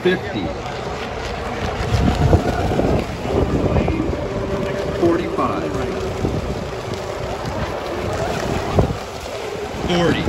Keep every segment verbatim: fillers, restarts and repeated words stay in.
fifty. forty-five. forty.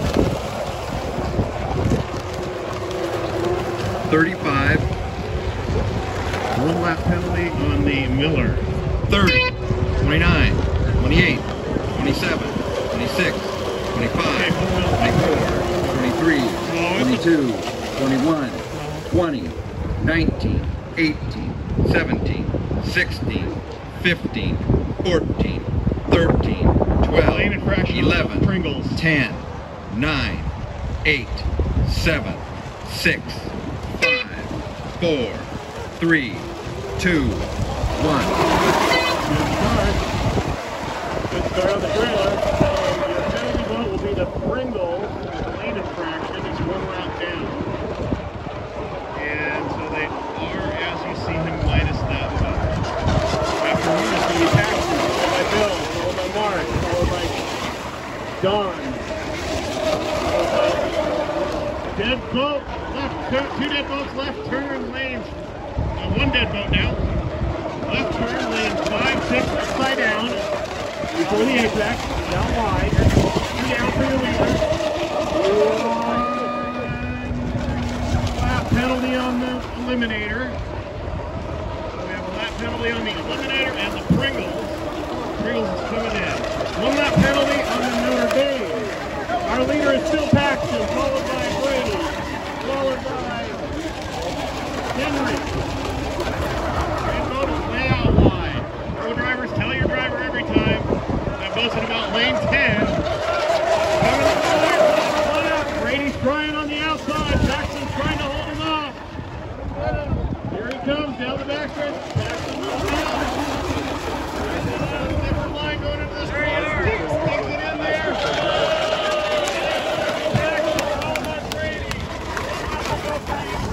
thirty-five. One lap penalty on the Miller. thirty. twenty-nine. twenty-eight. twenty-seven. twenty-six. twenty-five. twenty-four. twenty-three. twenty-two. twenty-one. twenty. nineteen. eighteen. seventeen. sixteen. fifteen. fourteen. thirteen. twelve. eleven. Pringles. ten. nine. eight. seven. six. five. four. three. two. one. Good start on the trailer. And your penalty vote will be the Pringle lane infraction. He's one route down. And so they are, as you see him, minus that one. After him is the Paxton, followed by Bill, followed by Marc, followed by Don. Dead boat, left, two, two dead boats, left turn lanes. Uh, one dead boat now. Left turn lane five, six, upside down. Before the apex, down wide. Two down for your leader. Lap penalty on the Eliminator. We have a lap penalty on the Eliminator and the Pringles. Pringles is coming in. One lap penalty on the Notre Dame. Our leader is still Paxton, followed by Brady, followed by Henry. And boat is way out wide. Pro drivers, tell your driver every time. That boat's in about lane ten. Coming forward, one up. Brady's trying on the outside. Paxton's trying to hold him off. Here he comes down the backstretch. Paxton moves out. Different line going into this corner. Takes it in there. Paxton, all about Brady.